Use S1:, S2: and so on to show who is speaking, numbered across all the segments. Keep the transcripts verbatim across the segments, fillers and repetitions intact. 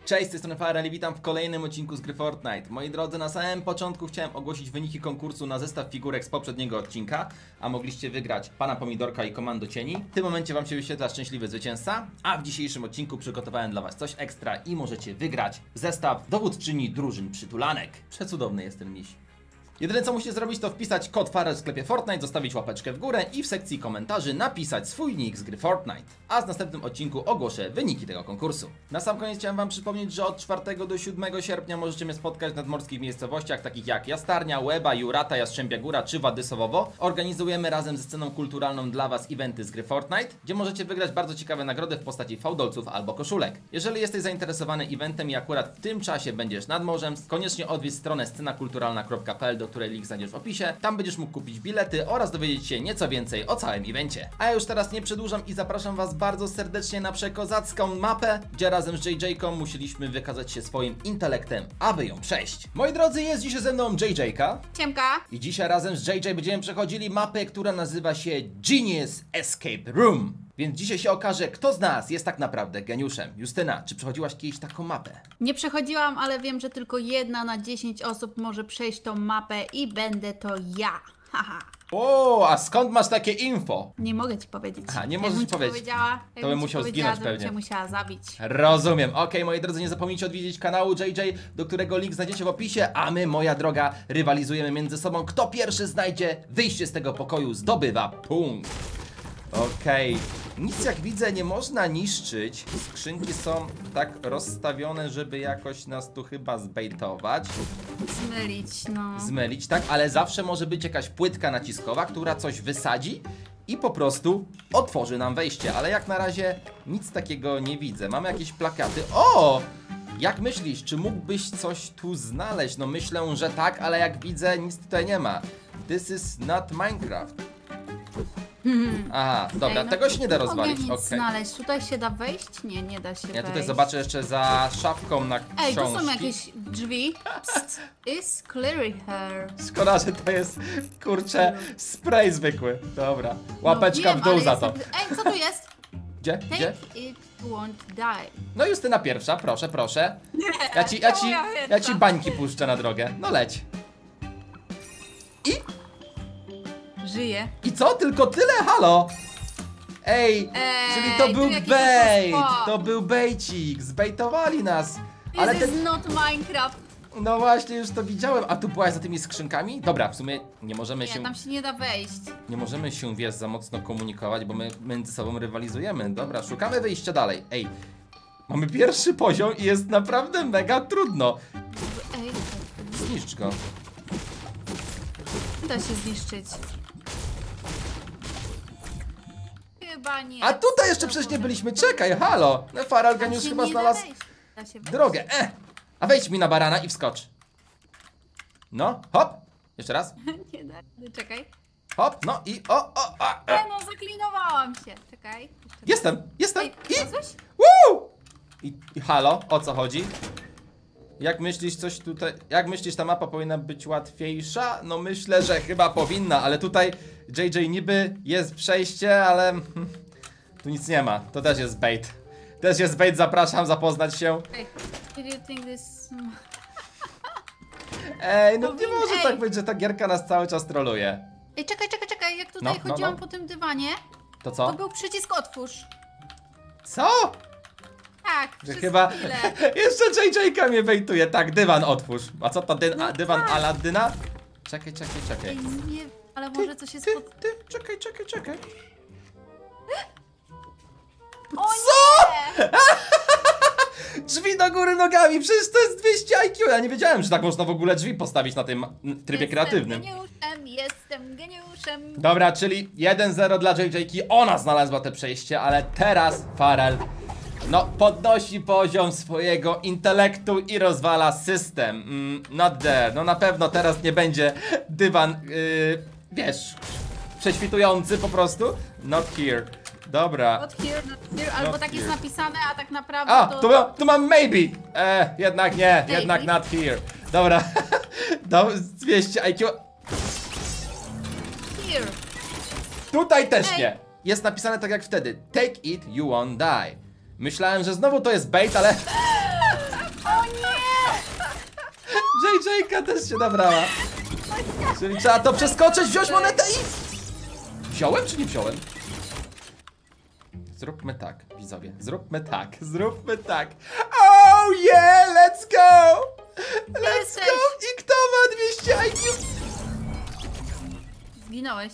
S1: Cześć, z tej strony Farel i witam w kolejnym odcinku z gry Fortnite. Moi drodzy, na samym początku chciałem ogłosić wyniki konkursu na zestaw figurek z poprzedniego odcinka, a mogliście wygrać Pana Pomidorka i Komando Cieni. W tym momencie Wam się wyświetla szczęśliwy zwycięzca, a w dzisiejszym odcinku przygotowałem dla Was coś ekstra i możecie wygrać zestaw dowódczyni drużyn przytulanek. Przecudowny jest ten miś. Jedyne co musicie zrobić, to wpisać kod Farel w sklepie Fortnite, zostawić łapeczkę w górę i w sekcji komentarzy napisać swój nick z gry Fortnite. A w następnym odcinku ogłoszę wyniki tego konkursu. Na sam koniec chciałem Wam przypomnieć, że od czwartego do siódmego sierpnia możecie mnie spotkać w nadmorskich miejscowościach takich jak Jastarnia, Łeba, Jurata, Jastrzębia Góra czy Wadysowowo. Organizujemy razem ze sceną kulturalną dla Was eventy z gry Fortnite, gdzie możecie wygrać bardzo ciekawe nagrody w postaci fałdolców albo koszulek. Jeżeli jesteś zainteresowany eventem i akurat w tym czasie będziesz nad morzem, koniecznie odwiedź stronę scena kulturalna kropka p l, do której link znajdziesz w opisie. Tam będziesz mógł kupić bilety oraz dowiedzieć się nieco więcej o całym evencie. A ja już teraz nie przedłużam i zapraszam Was bardzo serdecznie na przekozacką mapę, gdzie razem z J J-ką musieliśmy wykazać się swoim intelektem, aby ją przejść. Moi drodzy, jest dzisiaj ze mną J J-ka.
S2: Siemka.
S1: I dzisiaj razem z J J będziemy przechodzili mapę, która nazywa się Genius Escape Room. Więc dzisiaj się okaże, kto z nas jest tak naprawdę geniuszem. Justyna, czy przechodziłaś kiedyś taką mapę?
S2: Nie przechodziłam, ale wiem, że tylko jedna na dziesięć osób może przejść tą mapę i będę to ja. Haha.
S1: O, a skąd masz takie info?
S2: Nie mogę ci powiedzieć.
S1: Aha, nie
S2: Jakbym
S1: możesz
S2: ci
S1: powiedzieć.
S2: Powiedziała,
S1: To bym musiał zginąć
S2: to
S1: pewnie.
S2: Cię musiała zabić.
S1: Rozumiem. Okej, okay, moi drodzy, nie zapomnijcie odwiedzić kanału J J, do którego link znajdziecie w opisie, a my, moja droga, rywalizujemy między sobą. Kto pierwszy znajdzie wyjście z tego pokoju, zdobywa punkt. Okej, okay. Nic jak widzę nie można niszczyć. Skrzynki są tak rozstawione, żeby jakoś nas tu chyba zbejtować.
S2: Zmylić, no.
S1: Zmylić, tak? Ale zawsze może być jakaś płytka naciskowa, która coś wysadzi i po prostu otworzy nam wejście. Ale jak na razie nic takiego nie widzę. Mamy jakieś plakaty. O! Jak myślisz, czy mógłbyś coś tu znaleźć? No myślę, że tak, ale jak widzę, nic tutaj nie ma. This is not Minecraft. Aha, dobra, Ej, no, tego się nie da rozwalić.
S2: Mogę nic
S1: okay.
S2: znaleźć. Tutaj się da wejść? Nie, nie da się
S1: Ja
S2: wejść.
S1: tutaj zobaczę jeszcze za szafką na książki.
S2: Ej, tu są jakieś drzwi. Psst. Is clear here.
S1: Szkoda, że to jest, kurczę, spray zwykły. Dobra, łapeczka
S2: no wiem,
S1: w dół za to.
S2: Jest... Ej, co tu jest?
S1: Gdzie?
S2: Take
S1: Gdzie?
S2: it won't die.
S1: No Justyna pierwsza, proszę, proszę. Ja ci, ja ci, ja ci bańki puszczę na drogę. No leć. I?
S2: Żyje.
S1: I co? Tylko tyle? Halo? Ej,
S2: Ej
S1: czyli to był
S2: jakiś
S1: bait.
S2: oszustwo.
S1: To był bejcik. Zbejtowali nas.
S2: This
S1: Ale
S2: is
S1: ten...
S2: not Minecraft.
S1: No właśnie, już to widziałem. A tu byłaś za tymi skrzynkami? Dobra, w sumie nie możemy
S2: Nie,
S1: się...
S2: tam się nie da wejść.
S1: Nie możemy się, wiesz, za mocno komunikować, bo my między sobą rywalizujemy. Dobra, szukamy wyjścia dalej. Ej, mamy pierwszy poziom i jest naprawdę mega trudno.
S2: Ej,
S1: Zniszcz go.
S2: da się zniszczyć. Chyba nie.
S1: A tutaj jeszcze przecież nie byliśmy. Czekaj, halo. No, Farel Geniusz chyba znalazł drogę. E, a wejdź mi na barana i wskocz. No, hop. Jeszcze raz.
S2: Nie da. Czekaj.
S1: Hop, no i o, o, a,
S2: E,
S1: e.
S2: no zaklinowałam się. Czekaj.
S1: Jestem, jestem.
S2: Ej,
S1: I,
S2: coś?
S1: woo! I, I halo, o co chodzi? Jak myślisz, coś tutaj... Jak myślisz, ta mapa powinna być łatwiejsza? No myślę, że chyba powinna, ale tutaj J J niby jest przejście, ale... Tu nic nie ma, to też jest bait. Też jest bait, zapraszam, zapoznać się.
S2: Ej, do you think this...
S1: Ej, no nie
S2: Powin-
S1: może
S2: ej.
S1: tak być, że ta gierka nas cały czas troluje.
S2: Ej, czekaj, czekaj, czekaj. Jak tutaj
S1: No, no,
S2: chodziłam
S1: no.
S2: po tym dywanie,
S1: To
S2: to
S1: co?
S2: był przycisk otwórz.
S1: Co?
S2: Tak,
S1: Że
S2: przez
S1: chyba...
S2: chwilę.
S1: Jeszcze J J-ka mnie bejtuje. Tak, dywan otwórz. A co to, dy...
S2: No
S1: a, dywan
S2: tak.
S1: Aladyna? Czekaj, czekaj,
S2: Ej,
S1: czekaj.
S2: nie, ale może coś jest
S1: Ty,
S2: pod...
S1: ty, czekaj, czekaj, czekaj.
S2: O
S1: Co?
S2: nie!
S1: Drzwi do góry nogami, przecież to jest dwieście I Q. Ja nie wiedziałem, że tak można w ogóle drzwi postawić na tym trybie
S2: Jestem
S1: kreatywnym.
S2: geniuszem, jestem geniuszem.
S1: Dobra, czyli jeden zero dla J J-ki. Ona znalazła te przejście, ale teraz Farel no podnosi poziom swojego intelektu i rozwala system. Mm, not there. No na pewno teraz nie będzie dywan, yy, wiesz, prześwitujący po prostu. Not here. Dobra.
S2: Not here, not here, albo
S1: Not
S2: tak jest
S1: here.
S2: napisane, a tak naprawdę
S1: A,
S2: to...
S1: tu, ma- tu mam maybe. E, jednak nie,
S2: Maybe.
S1: jednak not here. Dobra. Do dwieście I Q.
S2: Here.
S1: Tutaj też
S2: Ej.
S1: nie. Jest napisane tak jak wtedy. Take it, you won't die. Myślałem, że znowu to jest bait, ale... J J też się nabrała. Czyli trzeba to przeskoczyć, wziąć monetę i... Wziąłem czy nie wziąłem? Zróbmy tak, widzowie. Zróbmy tak, zróbmy tak. Oh yeah, let's go! Let's
S2: Jesteś.
S1: go! I kto ma dwieście I Q?
S2: Zginąłeś.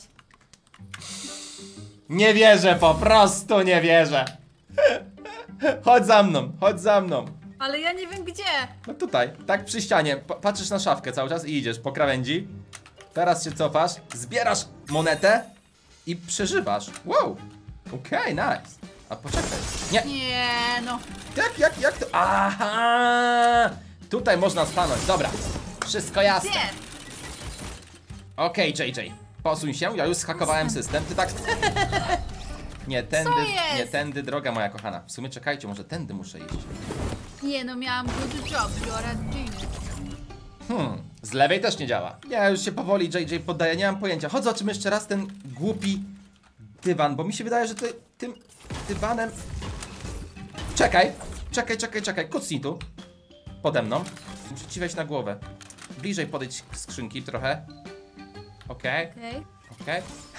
S1: Nie wierzę, po prostu nie wierzę. Chodź za mną, chodź za mną.
S2: Ale ja nie wiem gdzie.
S1: No tutaj, tak przy ścianie. Pa- patrzysz na szafkę cały czas i idziesz po krawędzi. Teraz się cofasz, zbierasz monetę i przeżywasz. Wow. Okej, okay, nice. A poczekaj. Nie.
S2: Nie no.
S1: Jak, jak, jak to? Aha! Tutaj można stanąć, dobra. Wszystko jasne.
S2: Gdzie?
S1: Okej, okay, J J. Posuń się, ja już zhakowałem system. Ty tak... Nie tędy,
S2: Co jest?
S1: nie tędy, droga moja kochana. W sumie czekajcie, może tędy muszę iść.
S2: Nie no, miałam good job, you're a genius.
S1: Hmm, z lewej też nie działa. Ja już się powoli J J poddaję, nie mam pojęcia. Chodź, zobaczymy jeszcze raz ten głupi dywan, bo mi się wydaje, że ty, tym dywanem... Czekaj, czekaj, czekaj, czekaj, kucnij tu. Pode mną. Muszę ci wejść na głowę. Bliżej podejdź k- skrzynki trochę. Okej, okay,
S2: Okej.
S1: okej. Okay.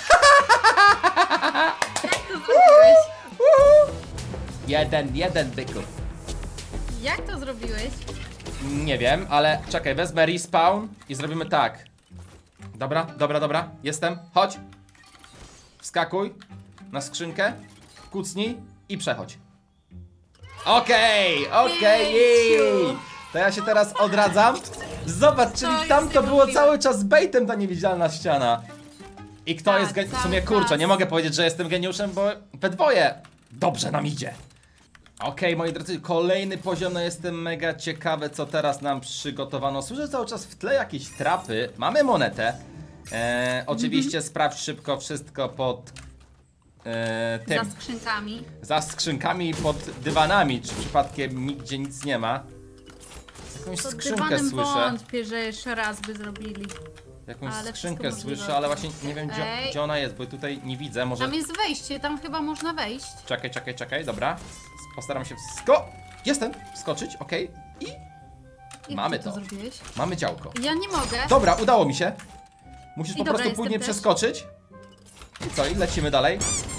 S2: Jak to zrobiłeś?
S1: Jeden, jeden byków.
S2: Jak to zrobiłeś?
S1: Nie wiem, ale czekaj, wezmę respawn i zrobimy tak. Dobra, dobra, dobra, jestem, chodź. Wskakuj na skrzynkę, kucnij i przechodź. Okej, okay, okej, okay. To ja się teraz odradzam. Zobacz, czyli
S2: To
S1: tam
S2: jest
S1: to było
S2: niemożliwe.
S1: cały czas baitem ta niewidzialna ściana. I kto
S2: Tak,
S1: jest gen... W
S2: cały
S1: sumie kurczę,
S2: czas.
S1: nie mogę powiedzieć, że jestem geniuszem, bo we dwoje dobrze nam idzie. Okej, okay, moi drodzy, kolejny poziom, no jestem mega ciekawy, co teraz nam przygotowano. Słyszę cały czas w tle jakieś trapy. Mamy monetę. E, oczywiście
S2: Mhm.
S1: sprawdź szybko wszystko pod e, tym.
S2: Za skrzynkami.
S1: Za skrzynkami pod dywanami. Czy przypadkiem nigdzie nic nie ma? Jakąś
S2: Pod
S1: skrzynkę
S2: dywanem
S1: słyszę.
S2: wątpię, że jeszcze raz by zrobili.
S1: Jakąś
S2: ale
S1: skrzynkę
S2: wszystko
S1: słyszę,
S2: możliwe.
S1: ale właśnie nie wiem gdzie,
S2: Ej.
S1: gdzie ona jest, bo tutaj nie widzę. Może.
S2: Tam jest wejście, tam chyba można wejść.
S1: Czekaj, czekaj, czekaj, dobra. Postaram się wsko... Jestem! Wskoczyć, okej. I
S2: Jak
S1: Mamy
S2: ty to
S1: to.
S2: zrobiłeś?
S1: mamy działko.
S2: Ja nie mogę.
S1: Dobra, udało mi się. Musisz
S2: I
S1: po
S2: dobra,
S1: prostu
S2: jestem
S1: później
S2: też.
S1: przeskoczyć. I co, i lecimy dalej.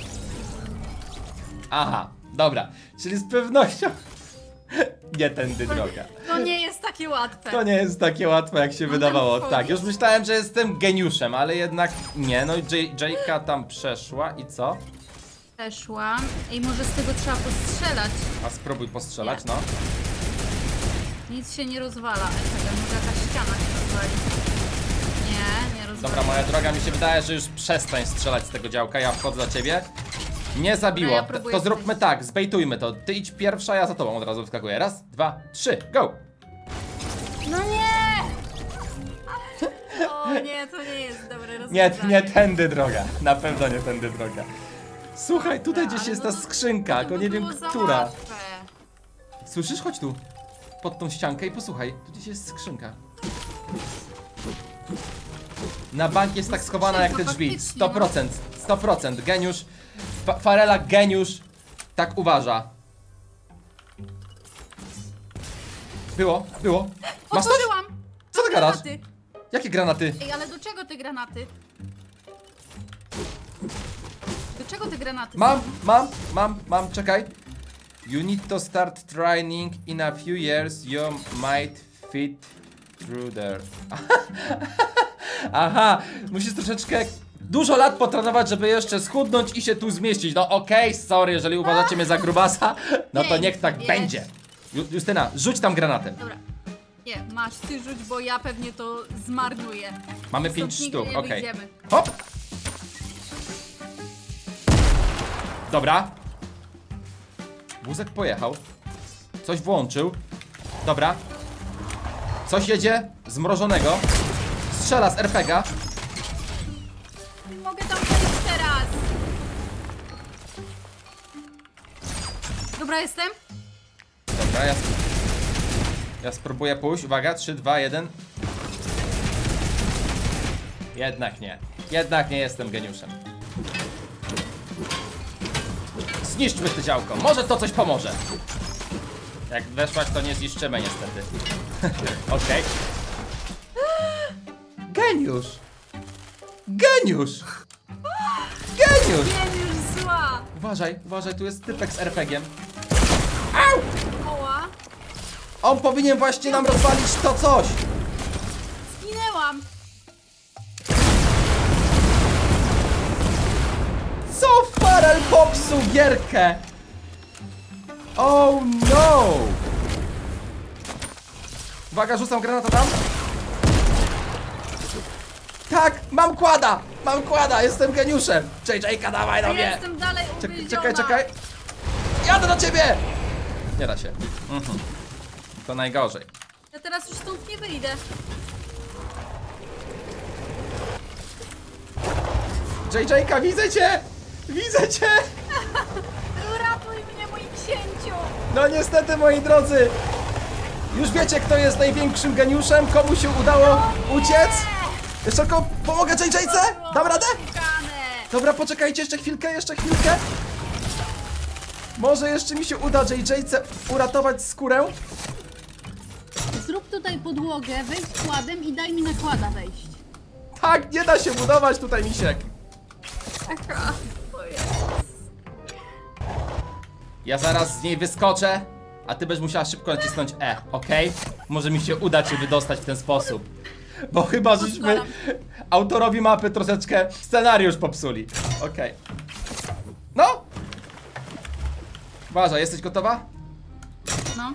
S1: Aha, dobra. Czyli z pewnością nie tędy droga.
S2: To nie jest takie łatwe.
S1: To nie jest takie łatwe, jak się
S2: Mam
S1: wydawało.
S2: tam
S1: Tak,
S2: wchodzić?
S1: już myślałem, że jestem geniuszem, ale jednak nie. No i Jayka tam przeszła i co?
S2: Przeszłam. I może z tego trzeba postrzelać.
S1: A spróbuj postrzelać,
S2: Nie.
S1: no.
S2: Nic się nie rozwala. Ej, czekaj, może jakaś ściana się rozwali. Nie, nie rozwala.
S1: Dobra, moja droga, mi się wydaje, że już przestań strzelać z tego działka, ja wchodzę za ciebie. Nie zabiło.
S2: Dobra, ja
S1: to,
S2: próbuję
S1: to zróbmy
S2: wejść.
S1: tak, zbejtujmy to. Ty idź pierwsza, ja za tobą od razu wskakuję. Raz, dwa, trzy, go!
S2: No nie! O nie, to nie jest dobre
S1: Nie,
S2: rozwiązanie.
S1: nie tędy droga. Na pewno nie tędy droga. Słuchaj, tutaj
S2: Dobra,
S1: gdzieś
S2: ale
S1: jest
S2: no
S1: ta
S2: to-
S1: skrzynka,
S2: To
S1: tylko
S2: by
S1: nie wiem
S2: było za
S1: która.
S2: łatwe.
S1: Słyszysz? Chodź tu. Pod tą ściankę i posłuchaj. Tu gdzieś jest skrzynka. Na bank jest tak schowana jak te
S2: Skrzynka,
S1: drzwi.
S2: faktycznie,
S1: sto procent. sto procent. Geniusz. Fa Farela geniusz. Tak uważa. Było, było. Masz coś?
S2: Otworzyłam!
S1: Co ty gadasz?
S2: Granaty.
S1: Jakie granaty?
S2: Ej, ale do czego te granaty? Do czego te granaty?
S1: Mam, mam, mam, mam, czekaj. You need to start training. In a few years you might fit through there. Aha, musisz troszeczkę dużo lat potrenować, żeby jeszcze schudnąć i się tu zmieścić. No okej, okay, sorry, jeżeli uważacie mnie za grubasa, no to niech tak
S2: Nie.
S1: będzie. Ju Justyna, rzuć tam granatem.
S2: Dobra. Nie, masz ty rzuć, bo ja pewnie to zmarnuję.
S1: Mamy
S2: Stąd
S1: pięć
S2: nigdy
S1: sztuk,
S2: nie
S1: okej.
S2: wyjdziemy.
S1: Hop! Dobra. Wózek pojechał. Coś włączył. Dobra. Coś jedzie zmrożonego. Strzela z er pe ga.
S2: Nie mogę tam wejść teraz. Dobra, jestem.
S1: Dobra, ja, sp ja spróbuję pójść. Uwaga, trzy, dwa, jeden. Jednak nie. Jednak nie jestem geniuszem. Zniszczmy to działko. Może to coś pomoże. Jak weszłaś, to nie zniszczymy niestety. Okej. Geniusz! Geniusz! Geniusz!
S2: Geniusz zła!
S1: Uważaj, uważaj, tu jest typek z er pe giem.
S2: Oła!
S1: On powinien właśnie nam rozwalić to coś!
S2: Zginęłam!
S1: Co Farel popsuł gierkę? Oh no! Uwaga, rzucam granatę tam. Tak, mam kłada! Mam kłada, jestem geniuszem! J J-ka, dawaj do
S2: Ja
S1: mnie!
S2: jestem dalej
S1: Czek
S2: uwięziona.
S1: czekaj, czekaj! Jadę do ciebie! Nie da się. Mhm. To najgorzej.
S2: Ja teraz już stąd nie wyjdę.
S1: J J-ka, widzę cię! Widzę cię!
S2: Uratuj mnie, mój księciu!
S1: No niestety, moi drodzy! Już wiecie, kto jest największym geniuszem, komu się udało uciec? Jeszcze tylko pomogę J J-ce? Dam radę?
S2: Kane.
S1: Dobra, poczekajcie jeszcze chwilkę, jeszcze chwilkę. Może jeszcze mi się uda J J-ce uratować skórę?
S2: Zrób tutaj podłogę, wejdź kładem i daj mi nakłada wejść.
S1: Tak, nie da się budować tutaj, misiek.
S2: Aha, o Jezus.
S1: Ja zaraz z niej wyskoczę, a ty będziesz musiała szybko nacisnąć E, okej? Może mi się uda cię wydostać w ten sposób. Bo chyba żeśmy autorowi mapy troszeczkę scenariusz popsuli. Okej. No! Uważaj, jesteś gotowa?
S2: No.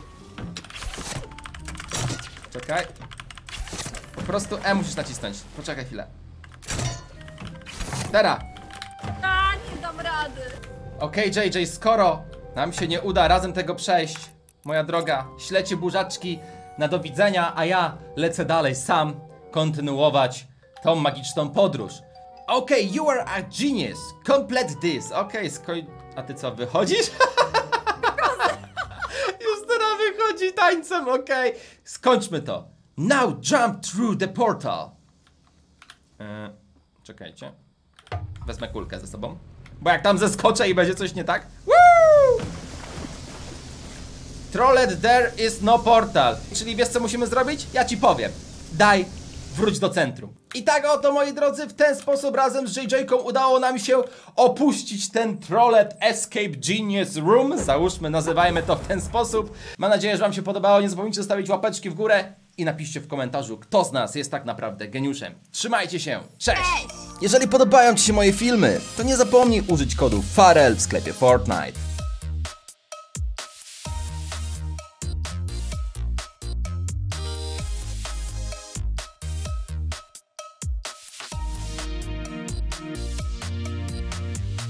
S1: Czekaj. Po prostu E musisz nacisnąć. Poczekaj chwilę. Teraz.
S2: A, nie dam rady.
S1: Okej, J J, skoro nam się nie uda razem tego przejść, moja droga, ślecie burzaczki na do widzenia, a ja lecę dalej sam kontynuować tą magiczną podróż. Okej, you are a genius. Complete this. Okej, skoj... A ty co, wychodzisz? Już teraz wychodzi tańcem, okej. Skończmy to. Now jump through the portal. Eee, czekajcie. Wezmę kulkę ze sobą. Bo jak tam zeskoczę i będzie coś nie tak. Woo! Trollet, there is no portal. Czyli wiesz co musimy zrobić? Ja ci powiem. Daj, wróć do centrum. I tak oto, moi drodzy, w ten sposób razem z J J-ką udało nam się opuścić ten Trollet Escape Genius Room. Załóżmy, nazywajmy to w ten sposób. Mam nadzieję, że wam się podobało. Nie zapomnijcie zostawić łapeczki w górę i napiszcie w komentarzu, kto z nas jest tak naprawdę geniuszem. Trzymajcie się, cześć!
S2: Cześć!
S1: Jeżeli podobają ci się moje filmy, to nie zapomnij użyć kodu Farel w sklepie Fortnite.